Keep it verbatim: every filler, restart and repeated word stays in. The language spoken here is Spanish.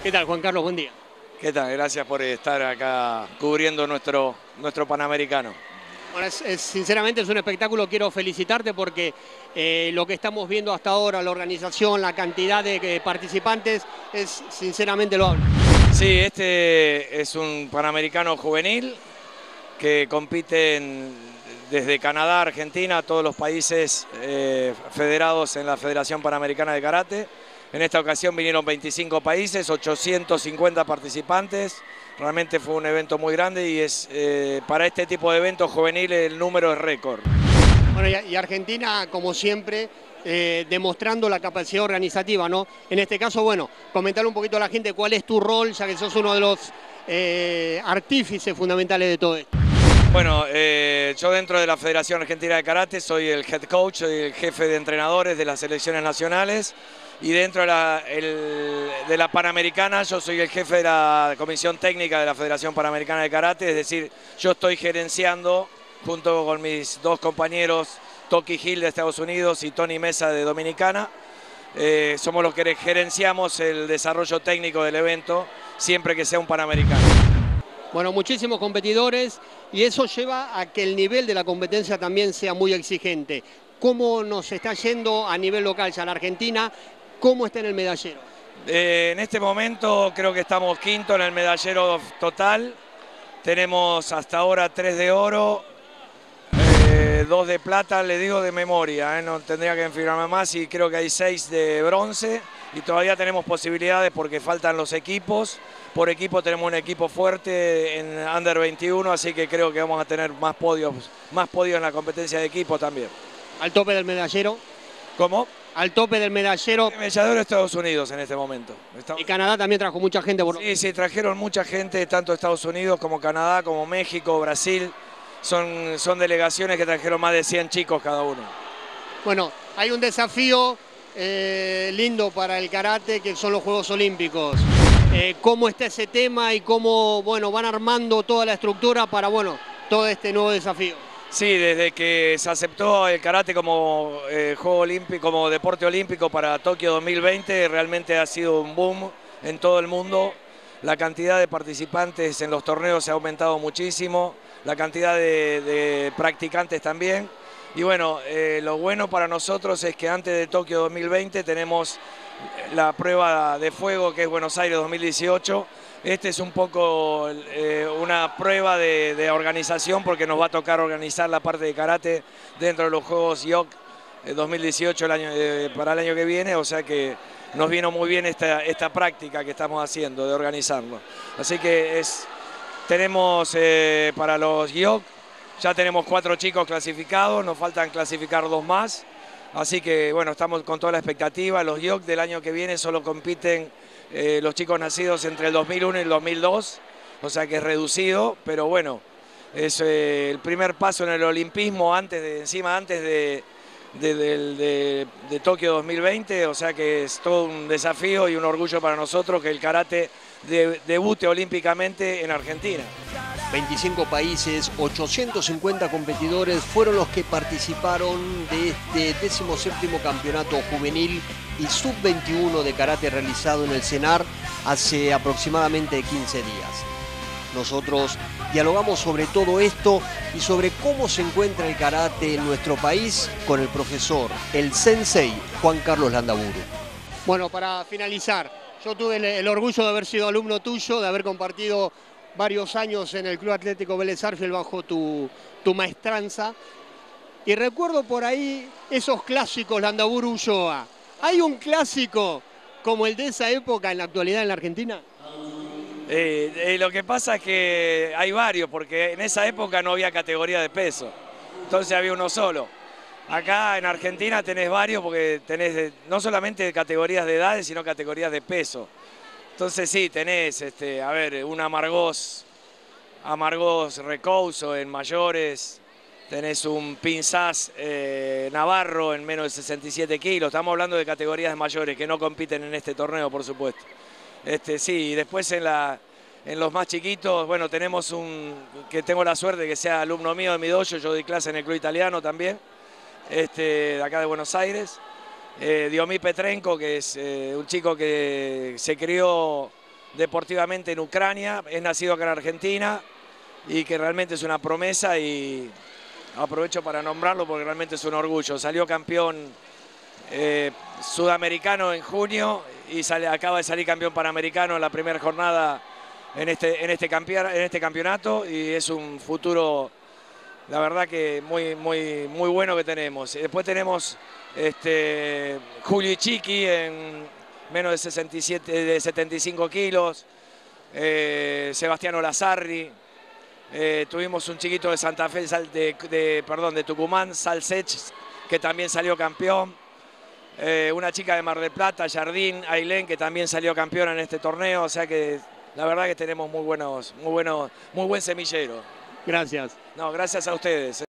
¿Qué tal, Juan Carlos? Buen día. ¿Qué tal? Gracias por estar acá cubriendo nuestro, nuestro Panamericano. Bueno, es, es, sinceramente es un espectáculo, quiero felicitarte porque eh, lo que estamos viendo hasta ahora, la organización, la cantidad de eh, participantes, es sinceramente loable. Sí, este es un Panamericano juvenil que compiten desde Canadá, Argentina, todos los países eh, federados en la Federación Panamericana de Karate. En esta ocasión vinieron veinticinco países, ochocientos cincuenta participantes. Realmente fue un evento muy grande y es eh, para este tipo de eventos juveniles el número es récord. Bueno, y, y Argentina, como siempre, eh, demostrando la capacidad organizativa, ¿no? En este caso, bueno, comentar un poquito a la gente cuál es tu rol, ya que sos uno de los eh, artífices fundamentales de todo esto. Bueno, eh, yo dentro de la Federación Argentina de Karate soy el head coach, soy el jefe de entrenadores de las selecciones nacionales y dentro de la, el, de la Panamericana yo soy el jefe de la Comisión Técnica de la Federación Panamericana de Karate, es decir, yo estoy gerenciando junto con mis dos compañeros, Toki Hill de Estados Unidos y Tony Mesa de Dominicana, eh, somos los que gerenciamos el desarrollo técnico del evento siempre que sea un Panamericano. Bueno, muchísimos competidores y eso lleva a que el nivel de la competencia también sea muy exigente. ¿Cómo nos está yendo a nivel local ya en Argentina? ¿Cómo está en el medallero? Eh, en este momento creo que estamos quinto en el medallero total. Tenemos hasta ahora tres de oro, eh, dos de plata, le digo de memoria, eh, no tendría que enfirmarme más, y creo que hay seis de bronce y todavía tenemos posibilidades porque faltan los equipos. Por equipo tenemos un equipo fuerte en under veintiuno, así que creo que vamos a tener más podios, más podios en la competencia de equipo también. ¿Al tope del medallero? ¿Cómo? Al tope del medallero. El medallero de Estados Unidos en este momento. Estamos... Y Canadá también trajo mucha gente. Por... Sí, sí, trajeron mucha gente, tanto Estados Unidos como Canadá, como México, Brasil. Son, son delegaciones que trajeron más de cien chicos cada uno. Bueno, hay un desafío eh, lindo para el karate que son los Juegos Olímpicos. Eh, ¿Cómo está ese tema y cómo bueno, van armando toda la estructura para bueno, todo este nuevo desafío? Sí, desde que se aceptó el karate como eh, juego olímpico, como deporte olímpico para Tokio dos mil veinte, realmente ha sido un boom en todo el mundo. La cantidad de participantes en los torneos se ha aumentado muchísimo, la cantidad de, de practicantes también. Y bueno, eh, lo bueno para nosotros es que antes de Tokio dos mil veinte tenemos la prueba de fuego que es Buenos Aires dos mil dieciocho. Este es un poco eh, una prueba de, de organización porque nos va a tocar organizar la parte de karate dentro de los Juegos I O C dos mil dieciocho el año, eh, para el año que viene, o sea que nos vino muy bien esta, esta práctica que estamos haciendo de organizarlo. Así que es, tenemos eh, para los I O C, ya tenemos cuatro chicos clasificados, nos faltan clasificar dos más. Así que bueno, estamos con toda la expectativa. Los I O C del año que viene solo compiten eh, los chicos nacidos entre el dos mil uno y el dos mil dos, o sea que es reducido, pero bueno, es eh, el primer paso en el olimpismo antes de, encima antes de, de, de, de, de Tokio dos mil veinte, o sea que es todo un desafío y un orgullo para nosotros que el karate de, debute olímpicamente en Argentina. veinticinco países, ochocientos cincuenta competidores fueron los que participaron de este decimoséptimo campeonato juvenil y sub veintiuno de karate realizado en el CENAR hace aproximadamente quince días. Nosotros dialogamos sobre todo esto y sobre cómo se encuentra el karate en nuestro país con el profesor, el sensei Juan Carlos Landaburu. Bueno, para finalizar, yo tuve el, el orgullo de haber sido alumno tuyo, de haber compartido varios años en el Club Atlético Vélez Sarsfield bajo tu, tu maestranza. Y recuerdo por ahí esos clásicos Landaburu Ulloa. ¿Hay un clásico como el de esa época en la actualidad en la Argentina? Eh, eh, lo que pasa es que hay varios, porque en esa época no había categoría de peso. Entonces había uno solo. Acá en Argentina tenés varios porque tenés no solamente categorías de edades, sino categorías de peso. Entonces sí, tenés, este, a ver, un Amargós, Amargós Recouso en mayores, tenés un Pinzás eh, Navarro en menos de sesenta y siete kilos. Estamos hablando de categorías de mayores que no compiten en este torneo, por supuesto. Este, sí, y después en, la, en los más chiquitos, bueno, tenemos un, que tengo la suerte de que sea alumno mío de mi dojo, yo doy clase en el Club Italiano también, este, de acá de Buenos Aires. Eh, Diomí Petrenko, que es eh, un chico que se crió deportivamente en Ucrania, es nacido acá en Argentina y que realmente es una promesa y aprovecho para nombrarlo porque realmente es un orgullo. Salió campeón eh, sudamericano en junio y sale, acaba de salir campeón panamericano en la primera jornada en este, en este, en este campeonato y es un futuro, la verdad que muy, muy, muy bueno que tenemos. Después tenemos este, Julio Ichiki en menos de, sesenta y siete, de setenta y cinco kilos, eh, Sebastiano Lazarri, eh, tuvimos un chiquito de Santa Fe, de, de, perdón, de Tucumán, Salsech, que también salió campeón, eh, una chica de Mar del Plata, Jardín Ailén, que también salió campeona en este torneo, o sea que la verdad que tenemos muy buenos, muy buenos, muy buen semillero. Gracias. No, gracias a ustedes.